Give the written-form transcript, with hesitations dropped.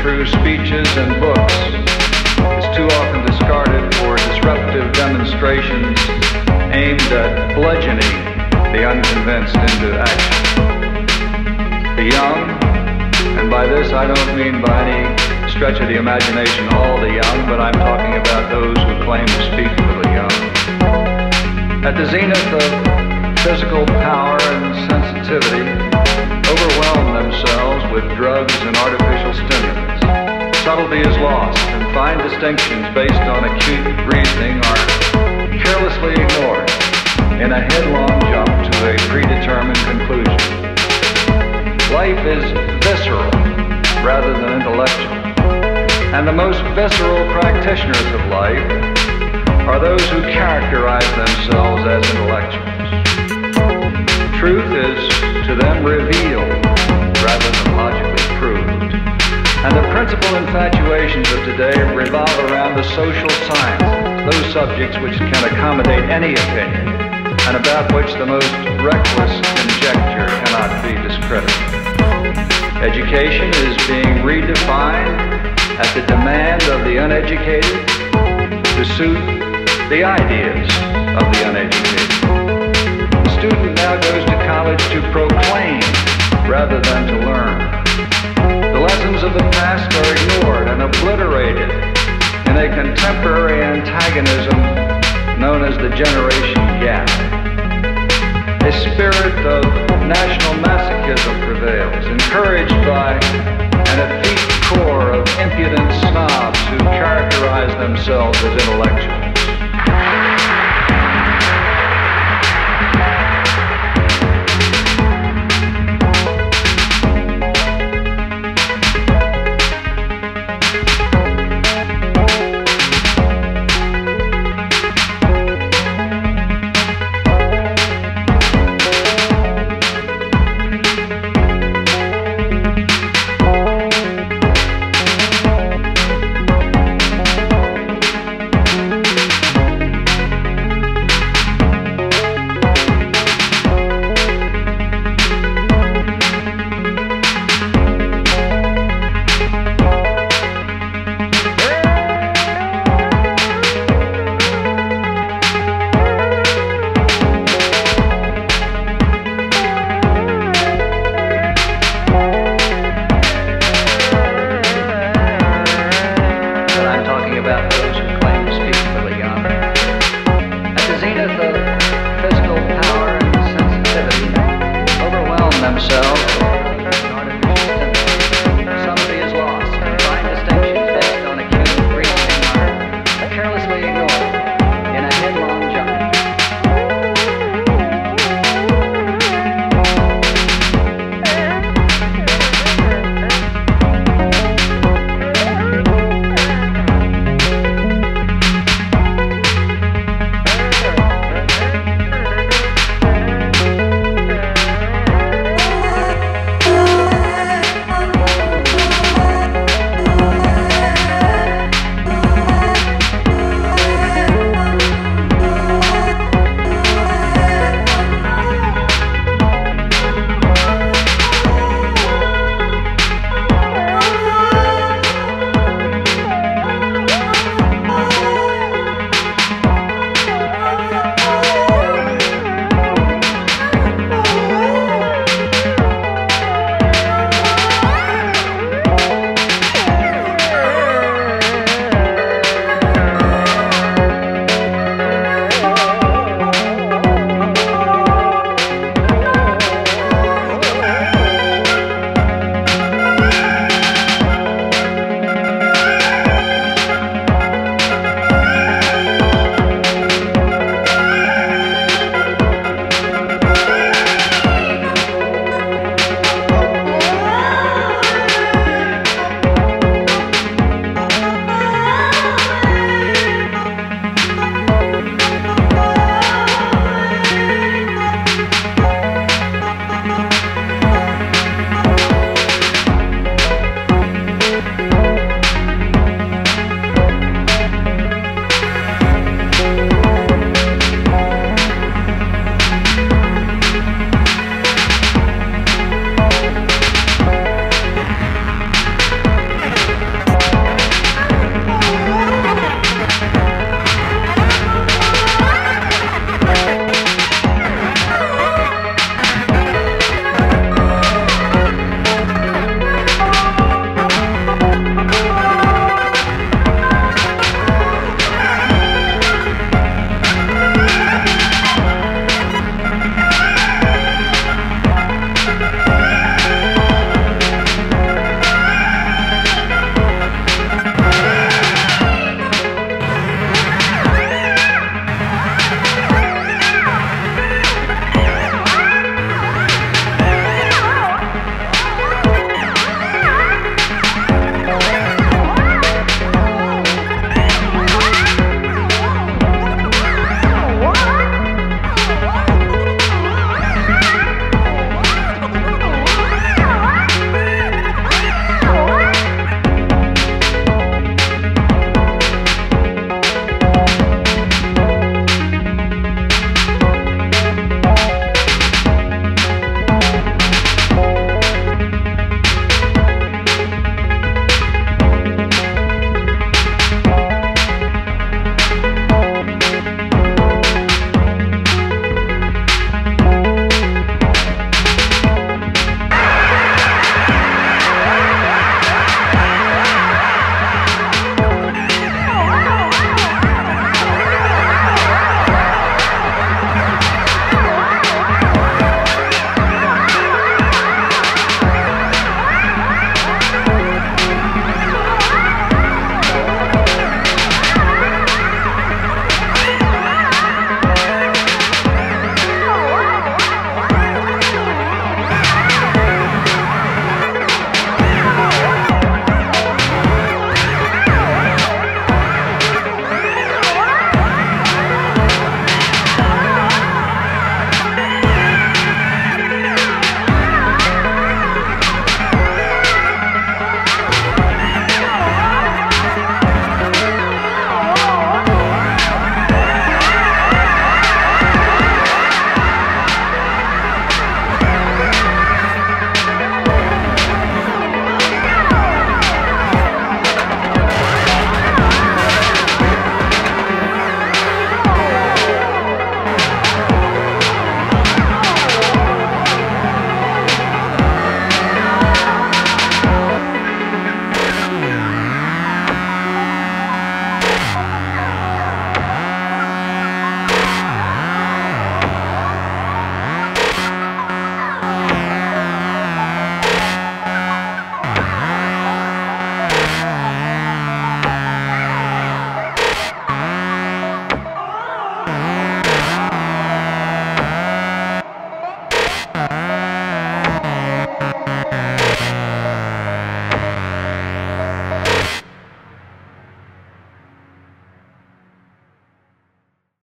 through speeches and books is too often discarded for disruptive demonstrations aimed at bludgeoning the unconvinced into action. The young, and by this I don't mean by any stretch of the imagination all the young, but I'm talking about those who claim to speak for the young. At the zenith of physical power and sensitivity, overwhelm themselves with drugs and artificial stimulants. Subtlety is lost, and fine distinctions based on acute reasoning are carelessly ignored in a headlong jump to a predetermined conclusion. Life is visceral rather than intellectual, and the most visceral practitioners of life are those who characterize themselves as intellectuals. Truth is to them revealed rather than logically proved, and the principal infatuations of today revolve around the social sciences, those subjects which can accommodate any opinion and about which the most reckless conjecture cannot be discredited. Education is being redefined at the demand of the uneducated to suit the ideas of the uneducated. The student now goes to college to proclaim rather than to learn. The lessons of the past are ignored and obliterated in a contemporary antagonism known as the generation gap. A spirit of national masochism prevails, encouraged by an effete core of impudent snobs who characterize themselves as intellectuals.